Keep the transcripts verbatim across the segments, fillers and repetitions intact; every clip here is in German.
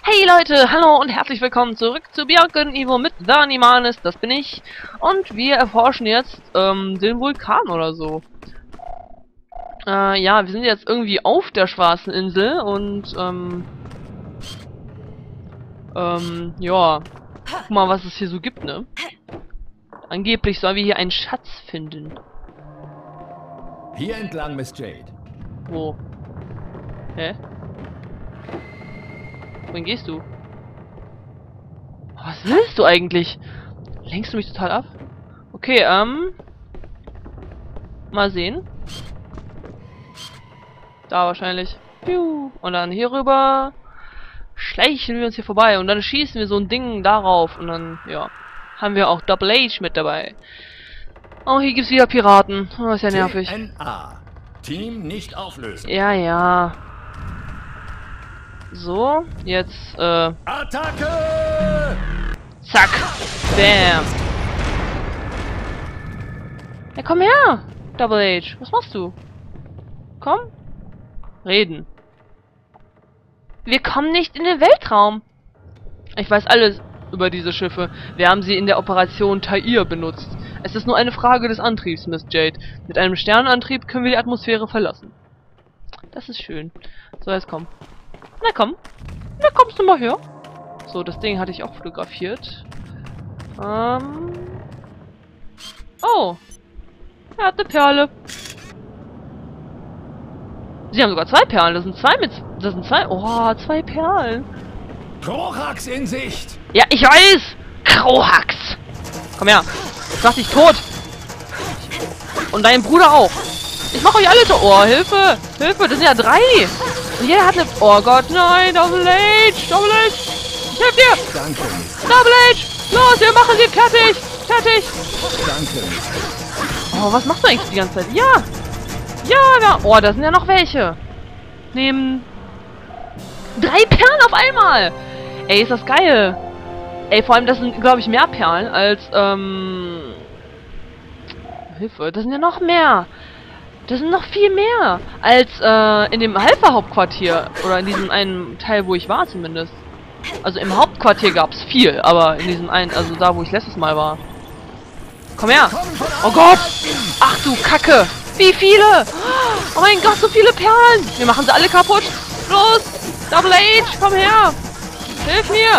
Hey Leute, hallo und herzlich willkommen zurück zu Beyond Evo mit The Animanis, das bin ich. Und wir erforschen jetzt ähm, den Vulkan oder so. Äh, ja, wir sind jetzt irgendwie auf der schwarzen Insel und ähm, ähm, ja, guck mal, was es hier so gibt, ne? Angeblich sollen wir hier einen Schatz finden. Hier entlang, Miss Jade. Wo? Hä? Wohin gehst du? Was willst du eigentlich? Lenkst du mich total ab? Okay, ähm... mal sehen. Da wahrscheinlich. Piu. Und dann hier rüber. Schleichen wir uns hier vorbei. Und dann schießen wir so ein Ding darauf. Und dann, ja, haben wir auch Double H mit dabei. Oh, hier gibt's wieder Piraten. Oh, ist ja nervig. T N A. Team nicht auflösen. Ja, ja. So, jetzt, äh... Attacke! zack. Bam. Ja, komm her. Double H. Was machst du? Komm. Reden. Wir kommen nicht in den Weltraum. Ich weiß alles über diese Schiffe. Wir haben sie in der Operation Tair benutzt. Es ist nur eine Frage des Antriebs, Miss Jade. Mit einem Sternenantrieb können wir die Atmosphäre verlassen. Das ist schön. So, jetzt komm. Na komm. Na kommst du mal her. So, das Ding hatte ich auch fotografiert. Ähm. Oh. Er hat eine Perle. Sie haben sogar zwei Perlen. Das sind zwei mit... Das sind zwei... Oh, zwei Perlen. Krohax in Sicht! Ja, ich weiß! Krohax! Komm her. Ich mach dich tot. Und dein Bruder auch. Ich mach euch alle tot. Oh, Hilfe! Hilfe, das sind ja drei! Und jeder hat eine... Oh Gott, nein! Double H! Double H! Ich helf dir! Danke, Double H! Los, wir machen sie fertig! Fertig! danke. Oh, was machst du eigentlich die ganze Zeit? Ja! Ja, da... Oh, da sind ja noch welche. Nehmen... Drei Perlen auf einmal! Ey, ist das geil! Ey, vor allem, das sind, glaube ich, mehr Perlen als, ähm... Hilfe, das sind ja noch mehr! Das sind noch viel mehr! Als, äh, in dem Alpha-Hauptquartier. Oder in diesem einen Teil, wo ich war, zumindest. Also im Hauptquartier gab es viel, aber in diesem einen, also da, wo ich letztes Mal war. Komm her! Oh Gott! Ach du Kacke! Wie viele? Oh mein Gott, so viele Perlen! Wir machen sie alle kaputt! Los! Double H, komm her! Hilf mir!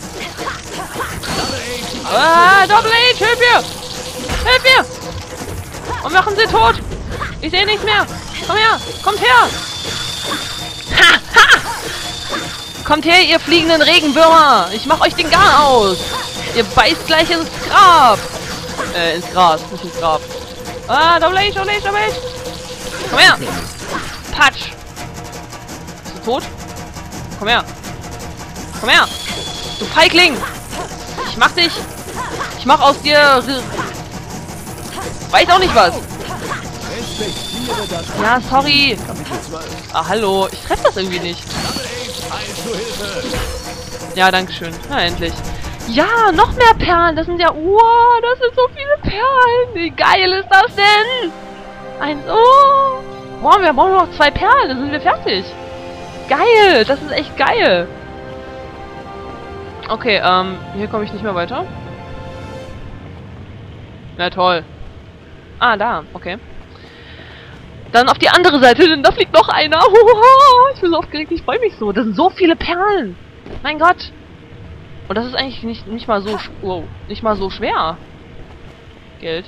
Ah, Double H, hilf mir! Hilf mir! Und machen sie tot! Ich sehe nichts mehr! Komm her! Kommt her! Ha! Ha! Kommt her, ihr fliegenden Regenwürmer! Ich mach euch den Garn aus! Ihr beißt gleich ins Grab! Äh, ins Gras, nicht ins Grab. Ah, Double H, Double H, Double H! Komm her! Patsch! Bist du tot? Komm her! Komm her! Du Feigling! Ich mach dich! Ich mach aus dir... Weiß auch nicht was! Respektiere das. Ja, sorry! Kapitel zwölf. Ah, hallo! Ich treffe das irgendwie nicht. Double H, eil zu Hilfe. Ja, dankeschön. Na, endlich. Ja, noch mehr Perlen! Das sind ja... Wow, das sind so viele Perlen! Wie geil ist das denn? Eins... Oh! Wow, wir brauchen noch zwei Perlen, dann sind wir fertig. Geil! Das ist echt geil! Okay, ähm, hier komme ich nicht mehr weiter. Na toll. Ah, da, okay. Dann auf die andere Seite, denn da fliegt noch einer. Ich bin so aufgeregt, ich freue mich so. Das sind so viele Perlen. Mein Gott. Und das ist eigentlich nicht, nicht mal so... Wow, nicht mal so schwer. Geld.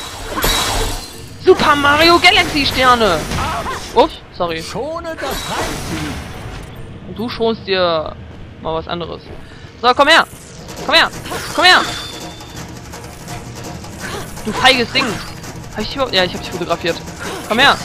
Super Mario Galaxy Sterne. Ups, sorry. Schone das Heimteam. Und du schonst dir mal was anderes. So, komm her! Komm her! Komm her! Du feiges Ding! Hab ich dich... Ja, ich hab dich fotografiert. Komm her!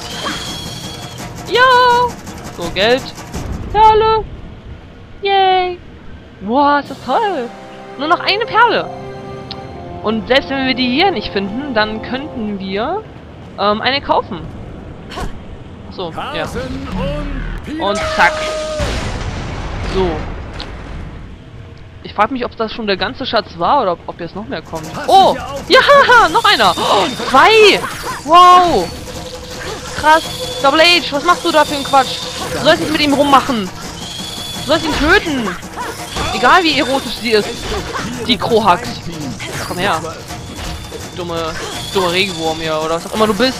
Ja! So, Geld. Perle! Yay! Wow, ist das toll! Nur noch eine Perle! Und selbst wenn wir die hier nicht finden, dann könnten wir ähm, eine kaufen. So, ja. Carson und Peter. Und zack. So. Ich frage mich, ob das schon der ganze Schatz war oder ob, ob jetzt noch mehr kommt. Oh! Ja, haha, noch einer! Oh, zwei! Wow! Krass! Double H, was machst du da für einen Quatsch? Du sollst nicht mit ihm rummachen! Du sollst ihn töten. Egal wie erotisch sie ist. Die Krohax. Komm her. Dumme, dumme Regenwurm hier, oder was auch immer du bist.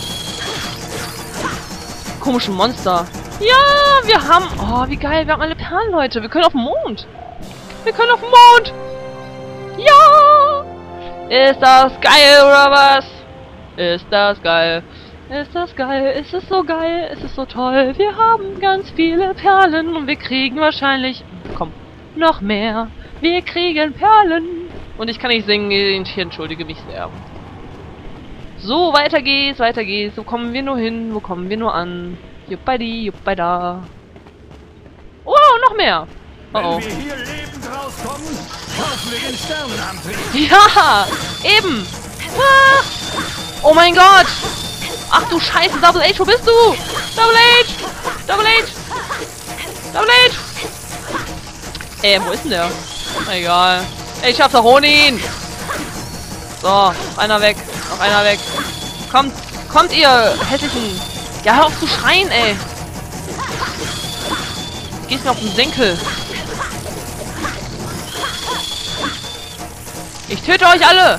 Komische Monster. Ja, wir haben... Oh, wie geil. Wir haben alle Perlen, Leute. Wir können auf den Mond. Wir können auf den Mond. Ja. Ist das geil, oder was? Ist das geil? Ist das geil? Ist es so geil? Ist es so toll? Wir haben ganz viele Perlen und wir kriegen wahrscheinlich... Komm, noch mehr. Wir kriegen Perlen. Und ich kann nicht singen. Ich entschuldige mich sehr. So, weiter geht's, weiter geht's. Wo kommen wir nur hin? Wo kommen wir nur an? Juppadi, juppada. Oh, noch mehr. Oh, oh. Wenn wir hier lebend rauskommen, kaufen wir den Sternenantrieb. Ja, eben. Ah. Oh mein Gott. Ach du Scheiße, Double H, wo bist du? Double H. Double H. Double H. Ey, wo ist denn der? Egal. Ey, ich schaff's doch ohne ihn. So, einer weg. Noch einer weg. Kommt, kommt ihr hässlichen... Ja, hör auf zu schreien, ey. Gehst mir auf den Senkel. Ich töte euch alle.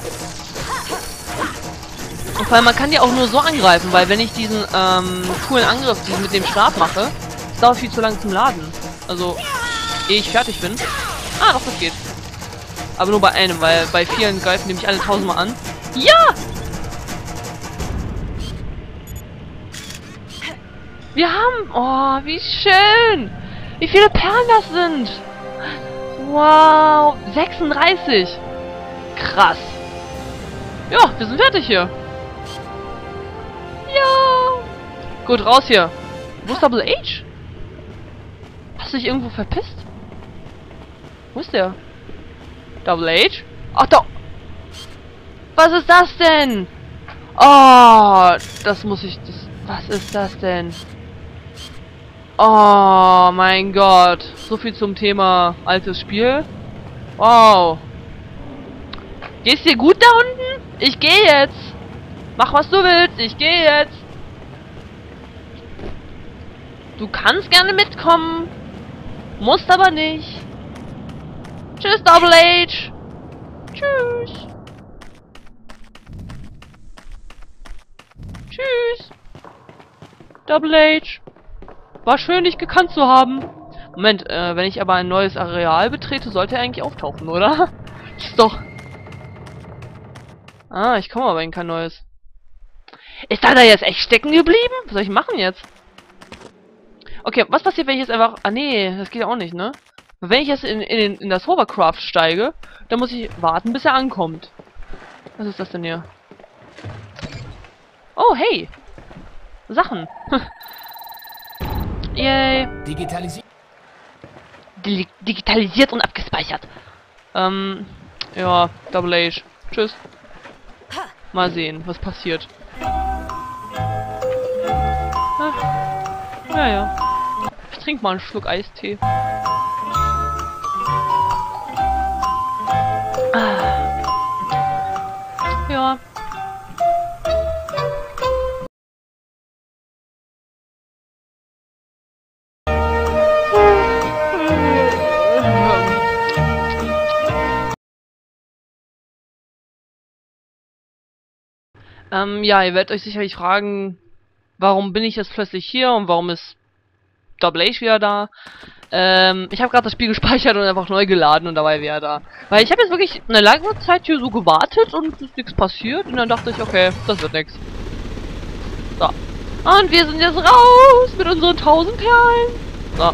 Und vor allem, man kann die auch nur so angreifen, weil wenn ich diesen ähm, coolen Angriff, diesen mit dem Stab mache, es dauert viel zu lange zum Laden. Also, ehe ich fertig bin. Ah, doch, das geht. Aber nur bei einem, weil bei vielen greifen die mich alle tausendmal an. Ja! Wir haben... Oh, wie schön! Wie viele Perlen das sind! Wow! sechsunddreißig! Krass! Ja, wir sind fertig hier! Ja! Gut, raus hier! Wo ist Double H? Hast du dich irgendwo verpisst? Wo ist der? Double H? Ach doch! Was ist das denn? Oh, das muss ich... Das, was ist das denn? Oh mein Gott. So viel zum Thema altes Spiel. Wow. Geht's dir gut da unten? Ich gehe jetzt. Mach was du willst. Ich gehe jetzt. Du kannst gerne mitkommen. Musst aber nicht. Tschüss, Double H. Tschüss. Tschüss. Double H. War schön, dich gekannt zu haben. Moment, äh, wenn ich aber ein neues Areal betrete, sollte er eigentlich auftauchen, oder? Ist doch... Ah, ich komme aber in kein neues. Ist er da jetzt echt stecken geblieben? Was soll ich machen jetzt? Okay, was passiert, wenn ich jetzt einfach... Ah, nee, das geht ja auch nicht, ne? Wenn ich jetzt in, in, in das Hovercraft steige, dann muss ich warten, bis er ankommt. Was ist das denn hier? Oh, hey! Sachen. Yay. Digitalisiert. Di digitalisiert und abgespeichert. Ähm, ja, Double H. Tschüss. Mal sehen, was passiert. Ah. Ja, ja. Ich trinke mal einen Schluck Eistee. Ah. Ja. Ähm, ja, ihr werdet euch sicherlich fragen, warum bin ich jetzt plötzlich hier und warum ist Double H wieder da? Ähm, ich habe gerade das Spiel gespeichert und einfach neu geladen und dabei wäre er da. Weil ich habe jetzt wirklich eine lange Zeit hier so gewartet und es ist nichts passiert und dann dachte ich, okay, das wird nichts. So. Und wir sind jetzt raus mit unseren tausend Perlen. So.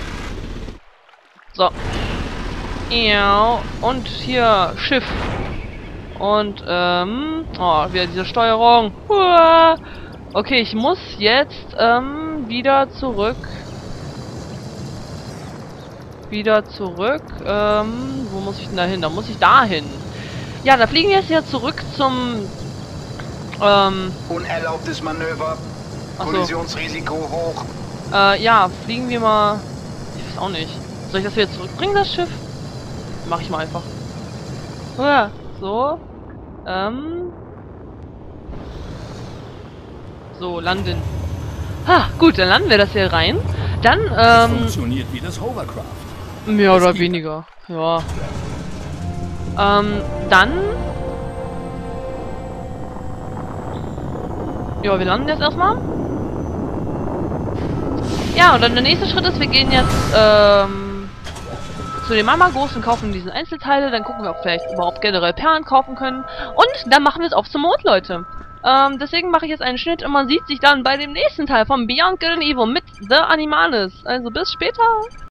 So. Ja, und hier Schiff. Und, ähm, oh, wieder diese Steuerung. Uah. Okay, ich muss jetzt, ähm, wieder zurück. Wieder zurück. Ähm, wo muss ich denn da hin? Da muss ich da hin. Ja, da fliegen wir jetzt ja zurück zum, ähm... Unerlaubtes Manöver. Achso. Kollisionsrisiko hoch. Äh, ja, fliegen wir mal... Ich weiß auch nicht. Soll ich das wieder zurückbringen, das Schiff? Mach ich mal einfach. Uah. So. Ähm. So, landen. Ha, gut, dann landen wir das hier rein. Dann, ähm, Funktioniert wie das Hovercraft. mehr oder weniger, ja. Ähm, dann... Ja, wir landen jetzt erstmal. Ja, und dann der nächste Schritt ist, wir gehen jetzt, ähm, zu den Mamagos und kaufen diese Einzelteile. Dann gucken wir, ob wir vielleicht überhaupt generell Perlen kaufen können. Und dann machen wir es auf zum Mond, Leute. Ähm, deswegen mache ich jetzt einen Schnitt und man sieht sich dann bei dem nächsten Teil von Beyond Good and Evil mit The Animalis. Also bis später.